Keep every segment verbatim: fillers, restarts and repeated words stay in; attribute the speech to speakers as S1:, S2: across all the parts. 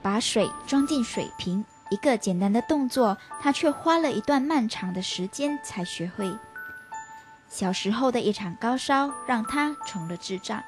S1: 把水装进水瓶，一个简单的动作，他却花了一段漫长的时间才学会。小时候的一场高烧让他成了智障。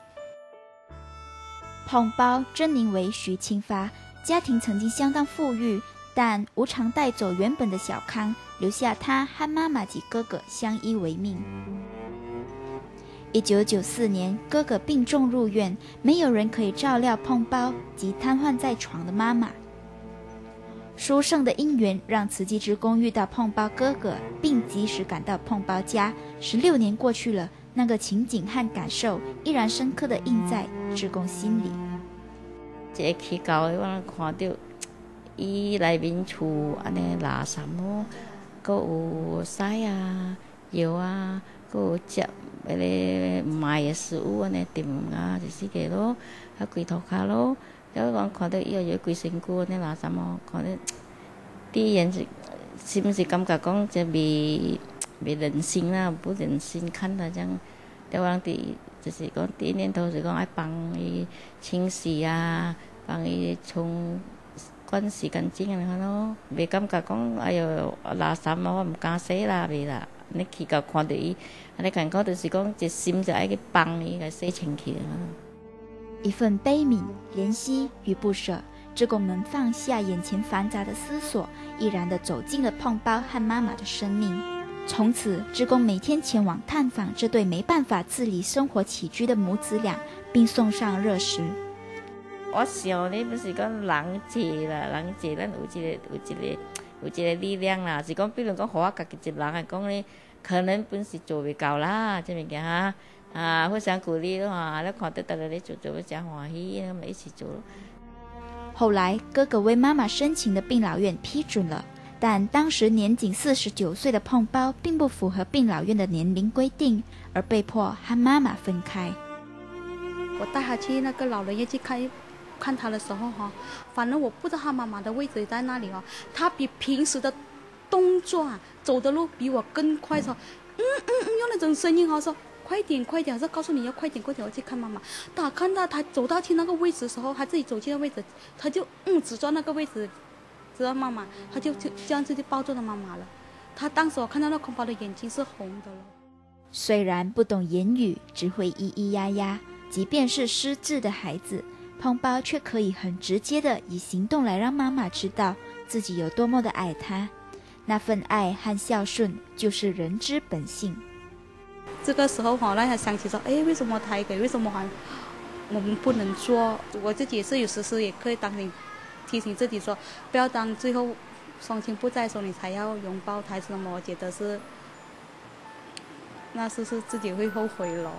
S1: 碰包真名为徐清发，家庭曾经相当富裕，但无常带走原本的小康，留下他和妈妈及哥哥相依为命。一九九四年，哥哥病重入院，没有人可以照料碰包及瘫痪在床的妈妈。殊胜的因缘让慈济志工遇到碰包哥哥，并及时赶到碰包家。十六年过去了，那个情景和感受依然深刻地印在志工心里。
S2: 这去到的我看到伊内面厝安尼垃圾咯，佮有屎啊、药啊，佮有食迄个卖的食物安尼炖啊，就是个咯，还规涂骹咯。了我看到伊有规身躯安尼垃圾哦，看到第一眼是是不是感觉讲这未未人性啦，不人性看到这样。了我第就是讲第一念头是讲爱帮伊清洗啊，帮伊冲管洗干净安尼咯，未感觉讲哎哟垃圾嘛，我唔敢洗啦，未啦。你去到看到伊，安尼感觉就是讲一心就爱去帮伊来洗清气啊。
S1: 一份悲悯、怜惜与不舍，志工们放下眼前繁杂的思索，毅然地走进了碰包和妈妈的生命。从此，志工每天前往探访这对没办法自理生活起居的母子俩，并送上热食。
S2: 我想你不是讲人济啦，人济咱有一个有一个有一个力量啦，是讲比如讲，互我家己一人来讲咧，可能本事做袂到啦，这物件哈。啊，互相鼓励咯哈，了看到大家咧做做，要真欢喜，我们一起做。
S1: 后来，哥哥为妈妈申请的病老院批准了，但当时年仅四十九岁的碰包并不符合病老院的年龄规定，而被迫和妈妈分开。
S3: 我带他去那个老人院去看看他的时候哈，反正我不知道他妈妈的位置在那里哦，他比平时的动作啊，走的路比我更快，说嗯嗯嗯，用那种声音哦说。快点，快点！我告诉你要快点，快点！我去看妈妈。他看到他走到去那个位置的时候，他自己走去那个位置，他就嗯指着那个位置，指着妈妈，他就就这样子就抱住了妈妈了。他当时我看到那空包的眼睛是红的了。
S1: 虽然不懂言语，只会咿咿呀呀，即便是失智的孩子，碰包却可以很直接的以行动来让妈妈知道自己有多么的爱她。那份爱和孝顺，就是人之本性。
S3: 这个时候哈，让他想起说，哎，为什么台给？为什么还我们不能做？我自己也是有时时也可以当你提醒自己说，不要当最后双亲不在的时候，你才要拥抱他什么？我觉得是，那是是自己会后悔了。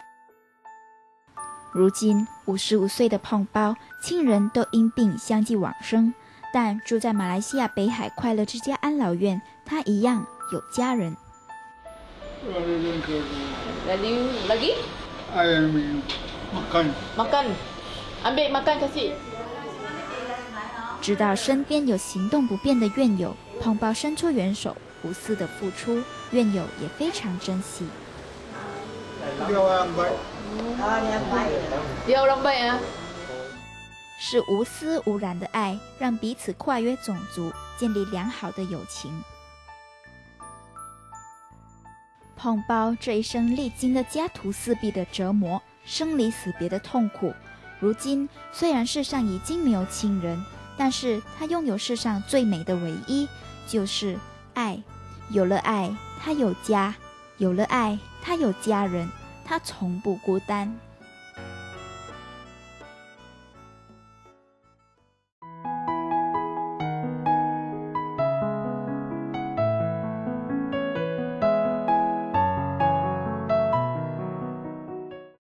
S1: 如今五十五岁的碰包，亲人都因病相继往生，但住在马来西亚北海快乐之家安老院，他一样有家人。
S4: Lagi lagi?
S5: Ayam minum makan.
S4: Makan. Ambil makan kasih.
S1: 知道身边有行动不便的院友，碰包伸出援手，无私的付出，院友也非常珍惜。
S5: Dia orang baik.
S4: Dia orang baik ah.
S1: 是无私无染的爱，让彼此跨越种族，建立良好的友情。碰包这一生历经了家徒四壁的折磨，生离死别的痛苦。如今虽然世上已经没有亲人，但是他拥有世上最美的唯一，就是爱。有了爱，他有家；有了爱，他有家人。他从不孤单。